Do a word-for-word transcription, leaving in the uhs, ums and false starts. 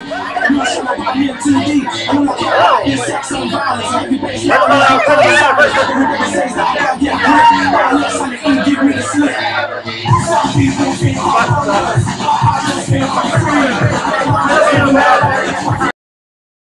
You show up out here too deep. I'm like, yeah, sex and violence. Every base Ano ba lang? Ano ba lang? give me the slip. Some people think I'm